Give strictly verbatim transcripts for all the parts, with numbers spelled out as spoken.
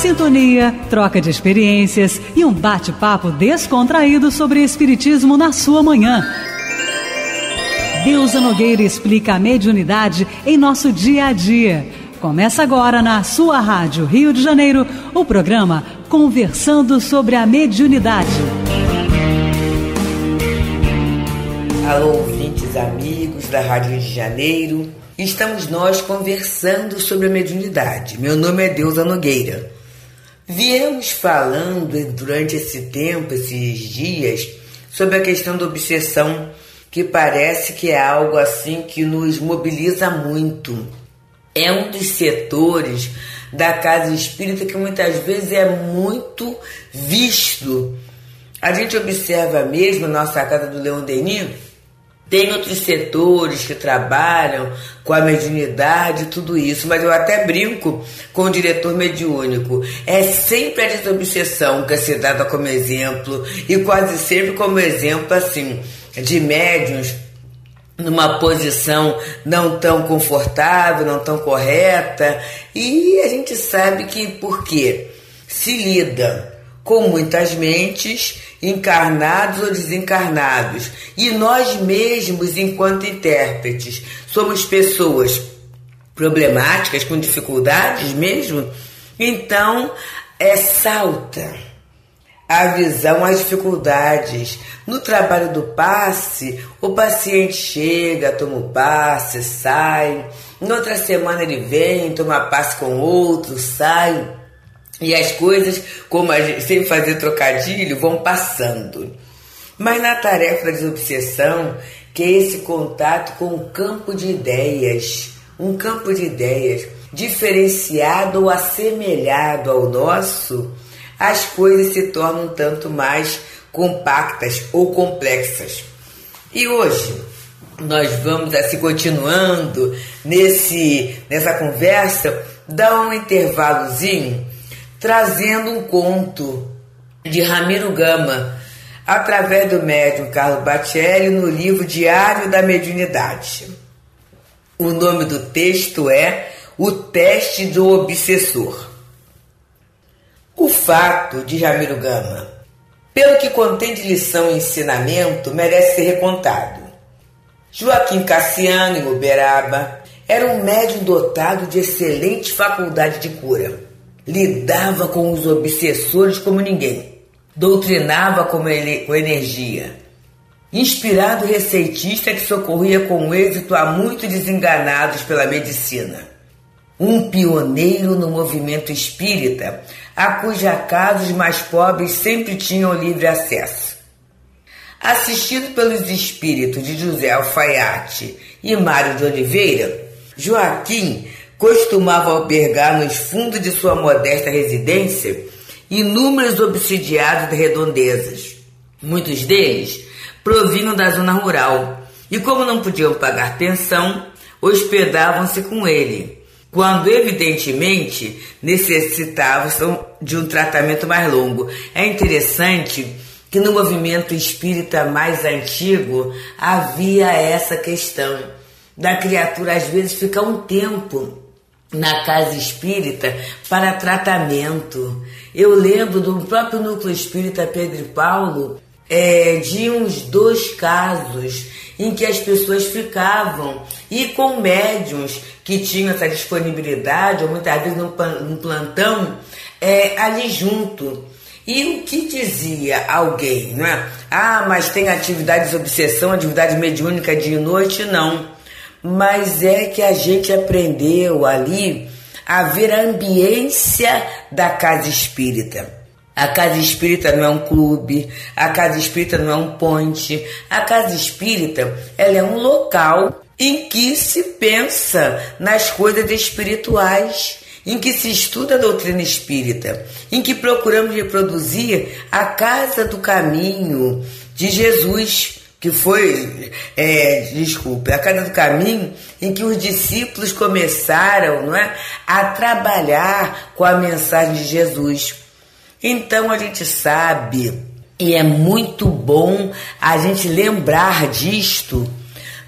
Sintonia, troca de experiências e um bate-papo descontraído sobre espiritismo na sua manhã. Deusa Nogueira explica a mediunidade em nosso dia a dia. Começa agora na sua rádio Rio de Janeiro o programa Conversando sobre a Mediunidade. Alô, ouvintes, amigos da Rádio Rio de Janeiro. Estamos nós conversando sobre a mediunidade. Meu nome é Deusa Nogueira. Viemos falando durante esse tempo, esses dias, sobre a questão da obsessão, que parece que é algo assim que nos mobiliza muito. É um dos setores da casa espírita que muitas vezes é muito visto. A gente observa mesmo na nossa casa do Leon Denis, tem outros setores que trabalham com a mediunidade e tudo isso, mas eu até brinco com o diretor mediúnico. É sempre a desobsessão que é se dada como exemplo, e quase sempre como exemplo assim, de médiuns numa posição não tão confortável, não tão correta, e a gente sabe que por quê? Se lida com muitas mentes, encarnados ou desencarnados, e nós mesmos, enquanto intérpretes, somos pessoas problemáticas, com dificuldades mesmo, então é, salta a visão, as dificuldades. No trabalho do passe, o paciente chega, toma o passe, sai, na outra semana ele vem, toma passe com outro, sai, e as coisas, como a gente, sem fazer trocadilho, vão passando. Mas na tarefa da desobsessão, que é esse contato com o campo de ideias, um campo de ideias diferenciado ou assemelhado ao nosso, as coisas se tornam um tanto mais compactas ou complexas. E hoje nós vamos, assim, continuando nesse, nessa conversa, dar um intervalozinho, trazendo um conto de Ramiro Gama, através do médium Carlo Bacelli, no livro Diário da Mediunidade. O nome do texto é O Teste do Obsessor. O fato de Ramiro Gama, pelo que contém de lição e ensinamento, merece ser recontado. Joaquim Cassiano, em Uberaba, era um médium dotado de excelente faculdade de cura. Lidava com os obsessores como ninguém. Doutrinava com, ele, com energia. Inspirado receitista que socorria com êxito a muitos desenganados pela medicina. Um pioneiro no movimento espírita, a cuja casa os mais pobres sempre tinham livre acesso. Assistido pelos espíritos de José Alfaiate e Mário de Oliveira, Joaquim costumava albergar nos fundos de sua modesta residência inúmeros obsidiados de redondezas. Muitos deles provinham da zona rural e, como não podiam pagar pensão, hospedavam-se com ele, quando evidentemente necessitavam de um tratamento mais longo. É interessante que no movimento espírita mais antigo havia essa questão da criatura às vezes ficar um tempo na casa espírita para tratamento. Eu lembro do próprio núcleo espírita Pedro e Paulo, é, de uns dois casos em que as pessoas ficavam, e com médiuns que tinham essa disponibilidade, ou muitas vezes num plantão, é, ali junto. E o que dizia alguém, não é? Ah, mas tem atividade de obsessão, atividade mediúnica dia e noite? Não. Mas é que a gente aprendeu ali a ver a ambiência da casa espírita. A casa espírita não é um clube, a casa espírita não é um ponte. A casa espírita, ela é um local em que se pensa nas coisas espirituais, em que se estuda a doutrina espírita, em que procuramos reproduzir a casa do caminho de Jesus, que foi, é, desculpe, a casa do caminho em que os discípulos começaram, não é, a trabalhar com a mensagem de Jesus. Então a gente sabe, e é muito bom a gente lembrar disto,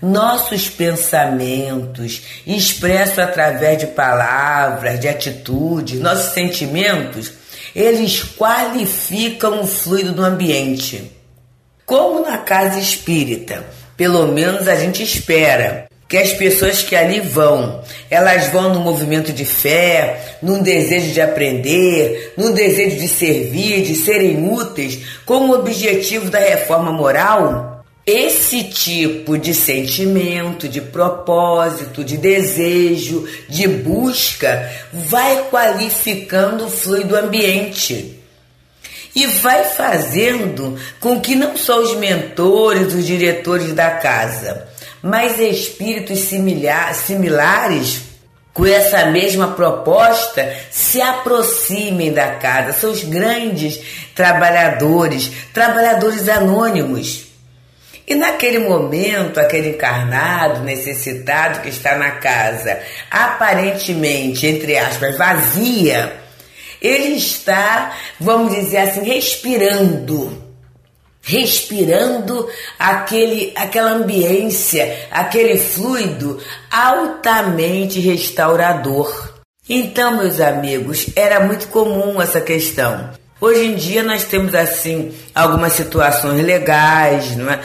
nossos pensamentos, expressos através de palavras, de atitudes, nossos sentimentos, eles qualificam o fluido do ambiente. Como na casa espírita, pelo menos a gente espera que as pessoas que ali vão, elas vão num movimento de fé, num desejo de aprender, num desejo de servir, de serem úteis, com o objetivo da reforma moral. Esse tipo de sentimento, de propósito, de desejo, de busca, vai qualificando o fluido ambiente. E vai fazendo com que não só os mentores, os diretores da casa, mas espíritos similar, similares com essa mesma proposta se aproximem da casa. São os grandes trabalhadores, trabalhadores anônimos. E naquele momento, aquele encarnado, necessitado que está na casa, aparentemente, entre aspas, vazia, ele está, vamos dizer assim, respirando, respirando aquele, aquela ambiência, aquele fluido altamente restaurador. Então, meus amigos, era muito comum essa questão. Hoje em dia nós temos assim algumas situações legais, não é?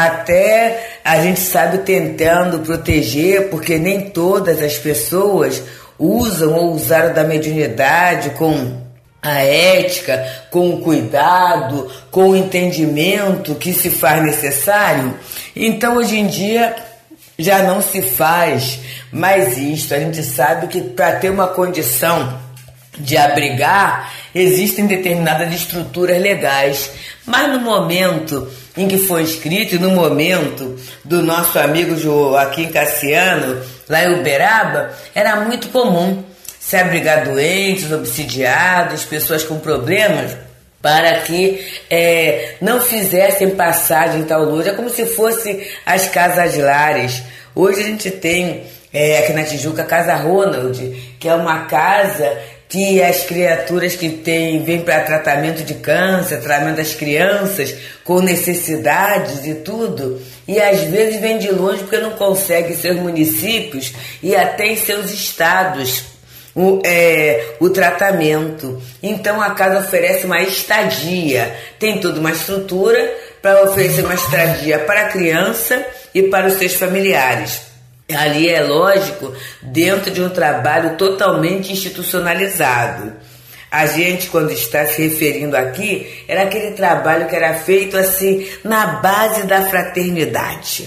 Até a gente sabe tentando proteger, porque nem todas as pessoas usam ou usaram da mediunidade com a ética, com o cuidado, com o entendimento que se faz necessário. Então hoje em dia já não se faz mais isto. A gente sabe que para ter uma condição de abrigar existem determinadas estruturas legais, mas no momento em que foi escrito e no momento do nosso amigo Joaquim Cassiano lá em Uberaba, era muito comum se abrigar doentes, obsidiados, pessoas com problemas, para que é, não fizessem passagem em tal luz. É como se fossem as casas lares. Hoje a gente tem é, aqui na Tijuca a Casa Ronald, que é uma casa que as criaturas que têm, vêm para tratamento de câncer, tratamento das crianças com necessidades e tudo, e às vezes vem de longe porque não consegue em seus municípios e até em seus estados o, é, o tratamento. Então a casa oferece uma estadia, tem toda uma estrutura para oferecer uma estadia para a criança e para os seus familiares. Ali é lógico, dentro de um trabalho totalmente institucionalizado. A gente, quando está se referindo aqui, era aquele trabalho que era feito assim, na base da fraternidade.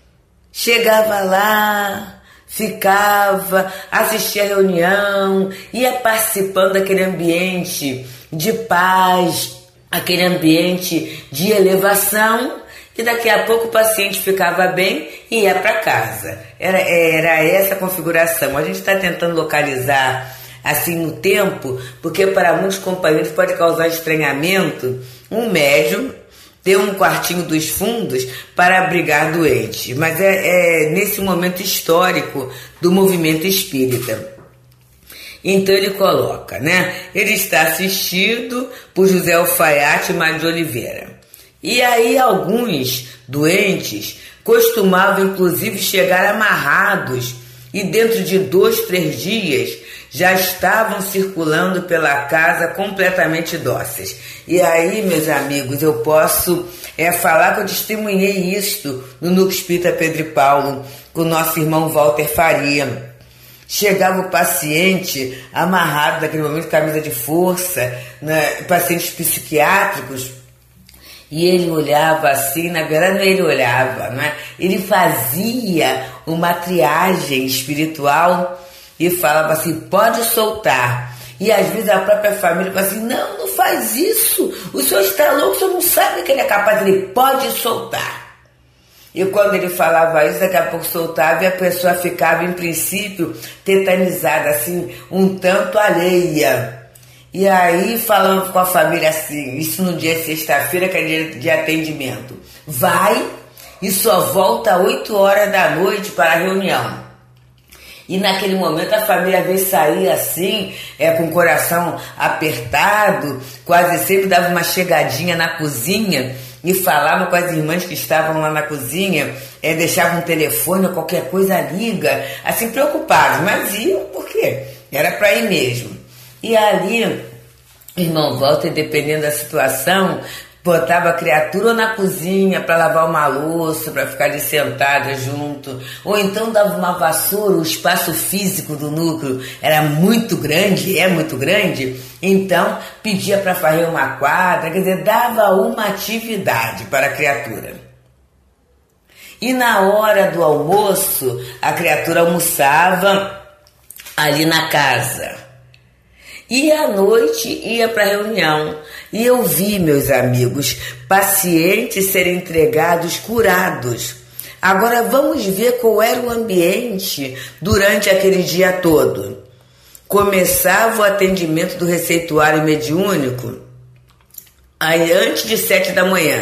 Chegava lá, ficava, assistia a reunião, ia participando daquele ambiente de paz, aquele ambiente de elevação, e daqui a pouco o paciente ficava bem e ia para casa. Era, era essa a configuração. A gente está tentando localizar assim no tempo, porque para muitos companheiros pode causar estranhamento um médium ter um quartinho dos fundos para abrigar doentes. Mas é, é nesse momento histórico do movimento espírita. Então ele coloca, né? Ele está assistido por José Alfaiate e Mário de Oliveira. E aí alguns doentes costumavam inclusive chegar amarrados e dentro de dois, três dias já estavam circulando pela casa completamente dóceis. E aí, meus amigos, eu posso é, falar que eu testemunhei isto no Núcleo Espírita Pedro e Paulo, com o nosso irmão Walter Faria. Chegava o paciente amarrado naquele momento, camisa de força, né, pacientes psiquiátricos, e ele olhava assim, na verdade não ele olhava, não é? Ele fazia uma triagem espiritual e falava assim, pode soltar. E às vezes a própria família fala assim, não, não faz isso, o senhor está louco, o senhor não sabe que ele é capaz, ele pode soltar. E quando ele falava isso, daqui a pouco soltava e a pessoa ficava, em princípio, tetanizada, assim, um tanto alheia. E aí, falando com a família assim, isso no dia de sexta-feira, que é dia de atendimento, vai e só volta às oito horas da noite para a reunião. E naquele momento a família veio sair assim, é, com o coração apertado, quase sempre dava uma chegadinha na cozinha, e falava com as irmãs que estavam lá na cozinha, é, deixava um telefone ou qualquer coisa, liga, assim, preocupados, mas iam por quê? Era para ir mesmo. E ali, irmão Walter, dependendo da situação, botava a criatura na cozinha para lavar uma louça, para ficar ali sentada junto, ou então dava uma vassoura. O espaço físico do núcleo era muito grande, é muito grande, então pedia para varrer uma quadra, quer dizer, dava uma atividade para a criatura. E na hora do almoço, a criatura almoçava ali na casa. E à noite ia para a reunião. E eu vi, meus amigos, pacientes serem entregados curados. Agora vamos ver qual era o ambiente durante aquele dia todo. Começava o atendimento do receituário mediúnico aí antes de sete da manhã.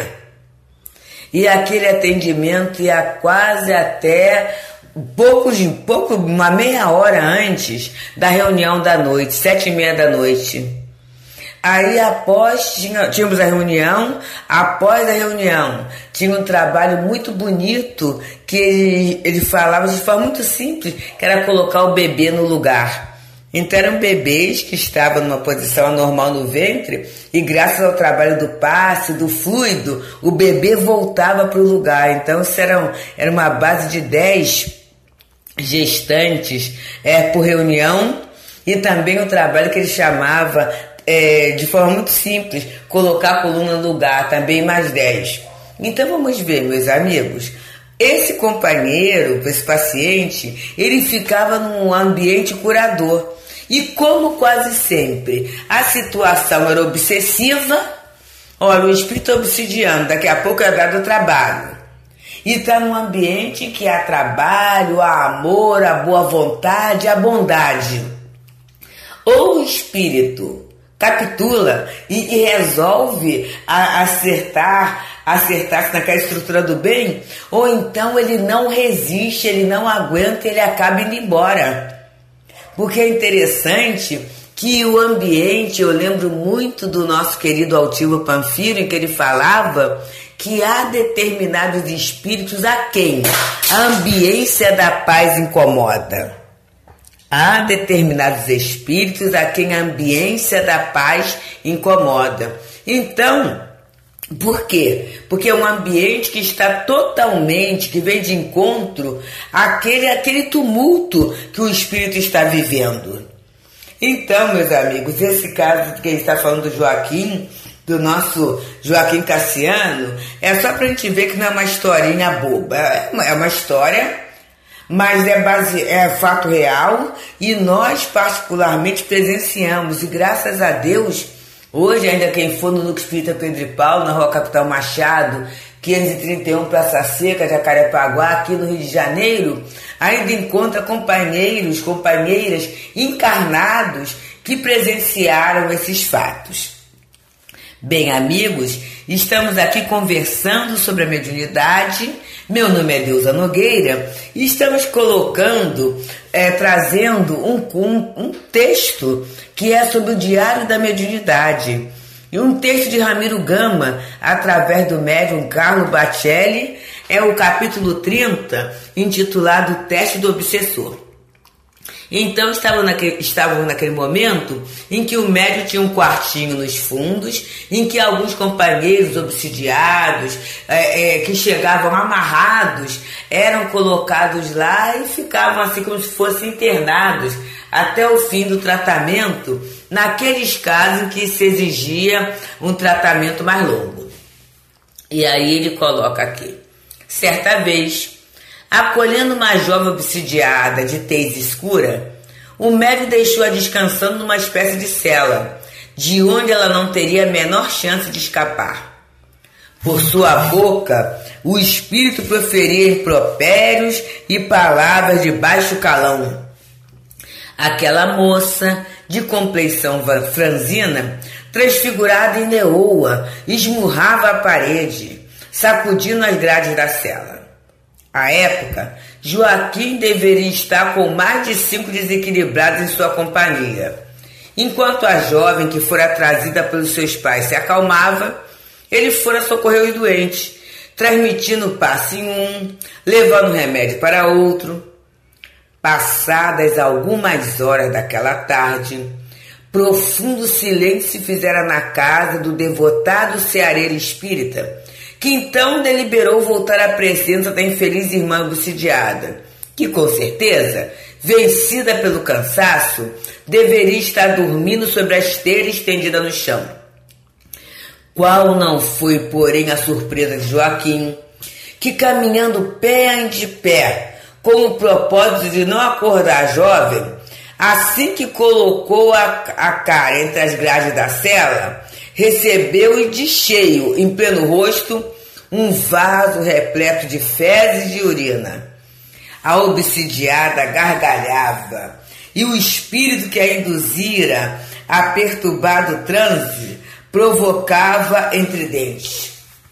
E aquele atendimento ia quase até pouco, pouco, uma meia hora antes da reunião da noite, sete e meia da noite. Aí após, tinha, tínhamos a reunião, após a reunião, tinha um trabalho muito bonito que ele, ele falava de forma muito simples, que era colocar o bebê no lugar. Então eram bebês que estavam numa posição anormal no ventre e graças ao trabalho do passe, do fluido, o bebê voltava para o lugar. Então isso era, era uma base de dez gestantes é, por reunião, e também o trabalho que ele chamava é, de forma muito simples, colocar a coluna no lugar, também mais dez. Então vamos ver, meus amigos, esse companheiro, esse paciente, ele ficava num ambiente curador. E como quase sempre a situação era obsessiva, olha, o espírito obsidiano, daqui a pouco é dado trabalho. E está num ambiente que há trabalho, há amor, há boa vontade, há bondade. Ou o espírito capitula e, e resolve a, acertar, acertar-se naquela estrutura do bem, ou então ele não resiste, ele não aguenta, ele acaba indo embora. Porque é interessante que o ambiente, eu lembro muito do nosso querido Altivo Panfiro, em que ele falava que há determinados espíritos a quem a ambiência da paz incomoda. Há determinados espíritos a quem a ambiência da paz incomoda. Então, por quê? Porque é um ambiente que está totalmente, que vem de encontro àquele, àquele tumulto que o espírito está vivendo. Então, meus amigos, esse caso que ele está falando do Joaquim, do nosso Joaquim Cassiano, é só para a gente ver que não é uma historinha boba, é uma, é uma história, mas é, base, é fato real, e nós particularmente presenciamos, e graças a Deus, hoje ainda quem for no Núcleo Espírita Pedro e Paulo, na Rua Capitão Machado, quinhentos e trinta e um, Praça Seca, Jacarepaguá, aqui no Rio de Janeiro, ainda encontra companheiros, companheiras encarnados que presenciaram esses fatos. Bem, amigos, estamos aqui conversando sobre a mediunidade. Meu nome é Deusa Nogueira e estamos colocando, é, trazendo um, um, um texto que é sobre o Diário da Mediunidade. E um texto de Ramiro Gama, através do médium Carlo Bacelli, é o capítulo trinta, intitulado Teste do Obsessor. Então estavam naquele, estavam naquele momento em que o médium tinha um quartinho nos fundos, em que alguns companheiros obsidiados, é, é, que chegavam amarrados, eram colocados lá e ficavam assim como se fossem internados até o fim do tratamento, naqueles casos em que se exigia um tratamento mais longo. E aí ele coloca aqui: certa vez, acolhendo uma jovem obsidiada de tez escura, o médium deixou-a descansando numa espécie de cela, de onde ela não teria a menor chance de escapar. Por sua boca, o espírito proferia impropérios e palavras de baixo calão. Aquela moça, de compleição franzina, transfigurada em leoa, esmurrava a parede, sacudindo as grades da cela. À época, Joaquim deveria estar com mais de cinco desequilibrados em sua companhia. Enquanto a jovem que fora trazida pelos seus pais se acalmava, ele fora socorrer os doentes, transmitindo passe em um, levando remédio para outro. Passadas algumas horas daquela tarde, profundo silêncio se fizera na casa do devotado ceareiro espírita, que então deliberou voltar à presença da infeliz irmã obsidiada, que com certeza, vencida pelo cansaço, deveria estar dormindo sobre a esteira estendida no chão. Qual não foi, porém, a surpresa de Joaquim, que caminhando pé ante pé, com o propósito de não acordar a jovem, assim que colocou a, a cara entre as grades da cela, recebeu de cheio, em pleno rosto, um vaso repleto de fezes e urina. A obsidiada gargalhava, e o espírito que a induzira a perturbado transe provocava entre dentes: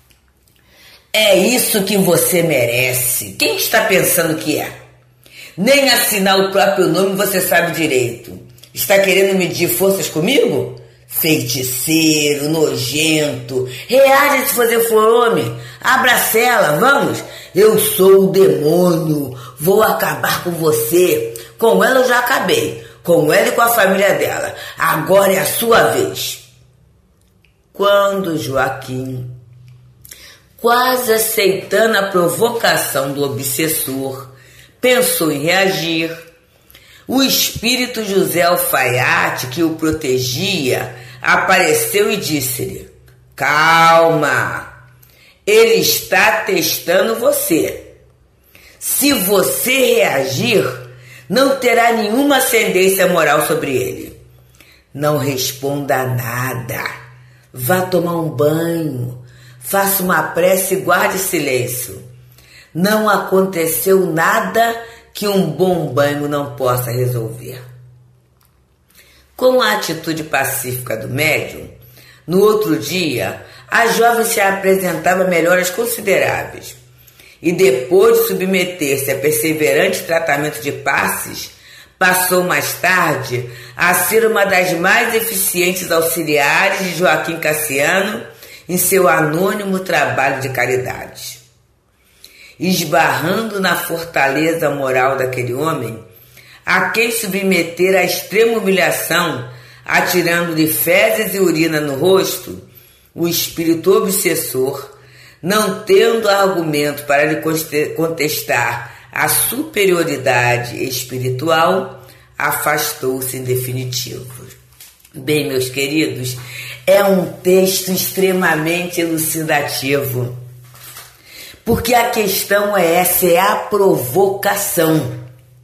é isso que você merece. Quem está pensando que é? Nem assinar o próprio nome você sabe direito. Está querendo medir forças comigo? Feiticeiro, nojento. Reage se você for homem. Abra a cela, vamos. Eu sou o demônio. Vou acabar com você. Com ela eu já acabei. Com ela e com a família dela. Agora é a sua vez. Quando Joaquim, quase aceitando a provocação do obsessor, pensou em reagir, o espírito José Alfaiate, que o protegia, apareceu e disse-lhe: calma, ele está testando você. Se você reagir, não terá nenhuma ascendência moral sobre ele. Não responda a nada. Vá tomar um banho, faça uma prece e guarde silêncio. Não aconteceu nada que um bom banho não possa resolver. Com a atitude pacífica do médium, no outro dia, a jovem se apresentava melhoras consideráveis. E depois de submeter-se a perseverante tratamento de passes, passou mais tarde a ser uma das mais eficientes auxiliares de Joaquim Cassiano em seu anônimo trabalho de caridade. Esbarrando na fortaleza moral daquele homem, a quem submeter à extrema humilhação, atirando-lhe fezes e urina no rosto, o espírito obsessor, não tendo argumento para lhe contestar a superioridade espiritual, afastou-se em definitivo. Bem, meus queridos, é um texto extremamente elucidativo, porque a questão é essa, é a provocação.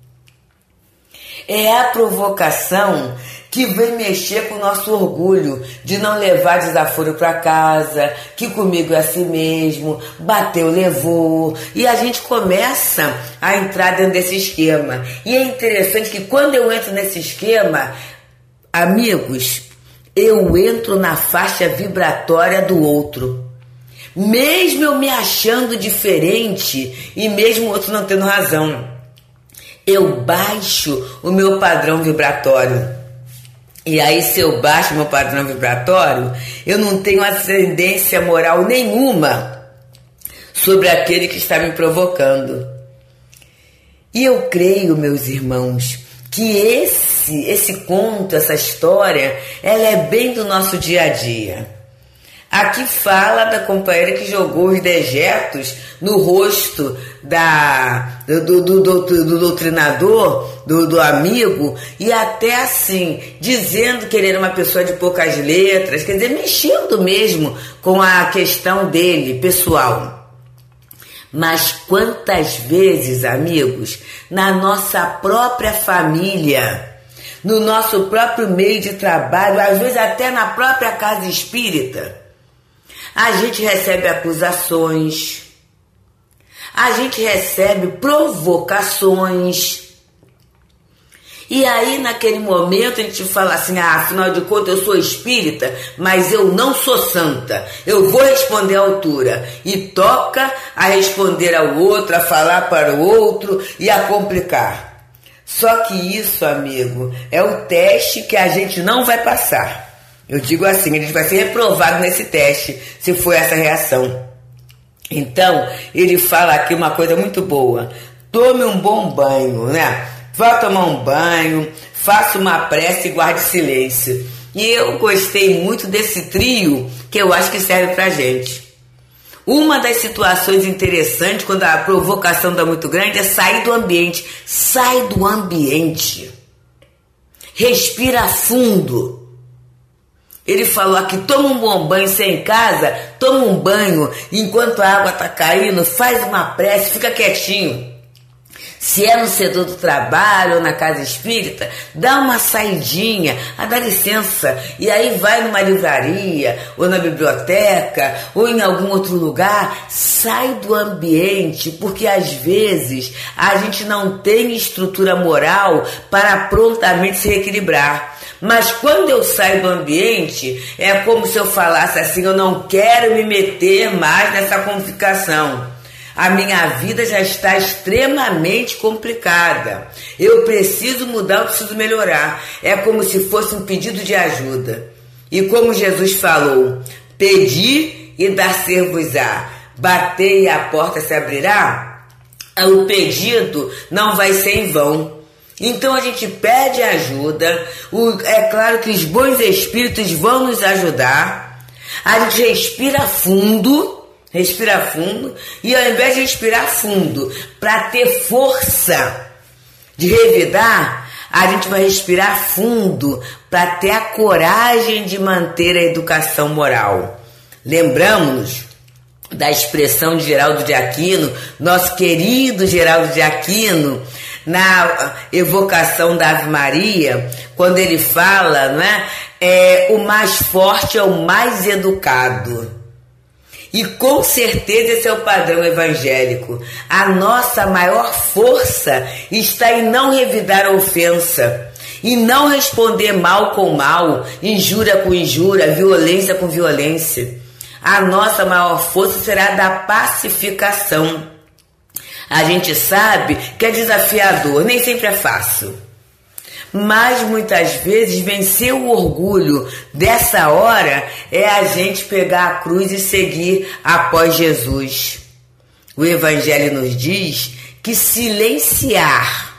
É a provocação que vem mexer com o nosso orgulho de não levar desaforo para casa, que comigo é assim mesmo, bateu, levou, e a gente começa a entrar dentro desse esquema. E é interessante que quando eu entro nesse esquema, amigos, eu entro na faixa vibratória do outro. Mesmo eu me achando diferente e mesmo o outro não tendo razão, eu baixo o meu padrão vibratório. E aí, se eu baixo o meu padrão vibratório, eu não tenho ascendência moral nenhuma sobre aquele que está me provocando. E eu creio, meus irmãos, que esse, esse conto, essa história, ela é bem do nosso dia a dia. Aqui fala da companheira que jogou os dejetos no rosto da, do, do, do, do, do doutrinador, do, do amigo, e até assim, dizendo que ele era uma pessoa de poucas letras, quer dizer, mexendo mesmo com a questão dele, pessoal. Mas quantas vezes, amigos, na nossa própria família, no nosso próprio meio de trabalho, às vezes até na própria casa espírita, a gente recebe acusações, a gente recebe provocações, e aí naquele momento a gente fala assim: ah, afinal de contas eu sou espírita, mas eu não sou santa, eu vou responder à altura, e toca a responder ao outro, a falar para o outro e a complicar. Só que isso, amigo, é o teste que a gente não vai passar. Eu digo assim, ele vai ser reprovado nesse teste, se for essa reação. Então, ele fala aqui uma coisa muito boa. Tome um bom banho, né? Vá tomar um banho, faça uma prece e guarde silêncio. E eu gostei muito desse trio, que eu acho que serve pra gente. Uma das situações interessantes, quando a provocação está muito grande, é sair do ambiente. Sai do ambiente. Respira fundo. Ele falou aqui, toma um bom banho, se é em casa, toma um banho, enquanto a água está caindo, faz uma prece, fica quietinho. Se é no setor do trabalho ou na casa espírita, dá uma saidinha, ah, dá licença, e aí vai numa livraria, ou na biblioteca, ou em algum outro lugar, sai do ambiente, porque às vezes a gente não tem estrutura moral para prontamente se reequilibrar. Mas quando eu saio do ambiente, é como se eu falasse assim, eu não quero me meter mais nessa complicação. A minha vida já está extremamente complicada. Eu preciso mudar, eu preciso melhorar. É como se fosse um pedido de ajuda. E como Jesus falou, pedi e dar-se-vos-á, bater e a porta se abrirá, o pedido não vai ser em vão. Então a gente pede ajuda, o, é claro que os bons espíritos vão nos ajudar, a gente respira fundo, respira fundo, e ao invés de respirar fundo, para ter força de revidar, a gente vai respirar fundo para ter a coragem de manter a educação moral. Lembramos-nos da expressão de Geraldo de Aquino, nosso querido Geraldo de Aquino, na evocação da Ave Maria, quando ele fala, não é, é, o mais forte é o mais educado. E com certeza esse é o padrão evangélico. A nossa maior força está em não revidar a ofensa, em não responder mal com mal, injúria com injúria, violência com violência. A nossa maior força será da pacificação. A gente sabe que é desafiador, nem sempre é fácil. Mas muitas vezes vencer o orgulho dessa hora é a gente pegar a cruz e seguir após Jesus. O Evangelho nos diz que silenciar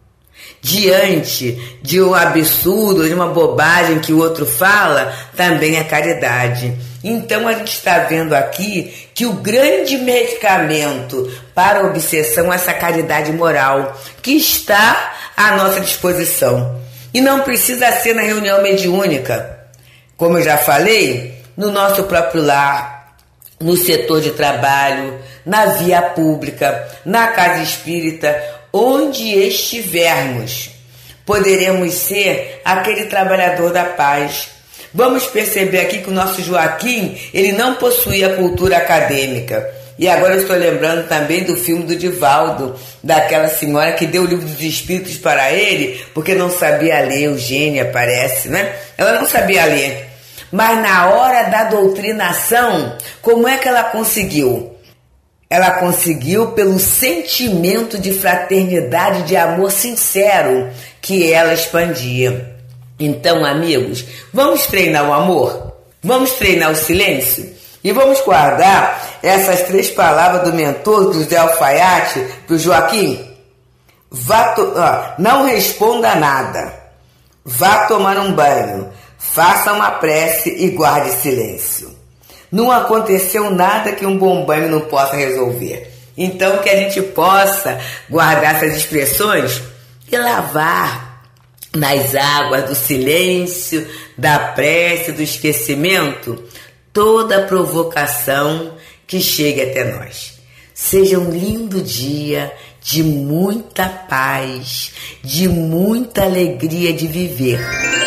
diante de um absurdo, de uma bobagem que o outro fala, também é caridade. Então a gente está vendo aqui que o grande medicamento para a obsessão é essa caridade moral, que está à nossa disposição. E não precisa ser na reunião mediúnica. Como eu já falei, no nosso próprio lar, no setor de trabalho, na via pública, na casa espírita, onde estivermos, poderemos ser aquele trabalhador da paz. Vamos perceber aqui que o nosso Joaquim, ele não possuía cultura acadêmica. E agora eu estou lembrando também do filme do Divaldo, daquela senhora que deu o livro dos espíritos para ele, porque não sabia ler, Eugênia parece, né? Ela não sabia ler. Mas na hora da doutrinação, como é que ela conseguiu? Ela conseguiu pelo sentimento de fraternidade, de amor sincero que ela expandia. Então, amigos, vamos treinar o amor? Vamos treinar o silêncio? E vamos guardar essas três palavras do mentor, do Zé Alfaiate, para o Joaquim? Vá to- ah, não responda nada. Vá tomar um banho. Faça uma prece e guarde silêncio. Não aconteceu nada que um bom banho não possa resolver. Então, que a gente possa guardar essas expressões e lavar nas águas do silêncio, da prece, do esquecimento, toda provocação que chegue até nós. Seja um lindo dia de muita paz, de muita alegria de viver.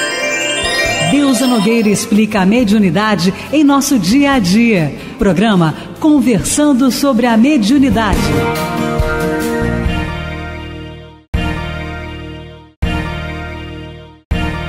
Deusa Nogueira explica a mediunidade em nosso dia a dia. Programa Conversando sobre a Mediunidade.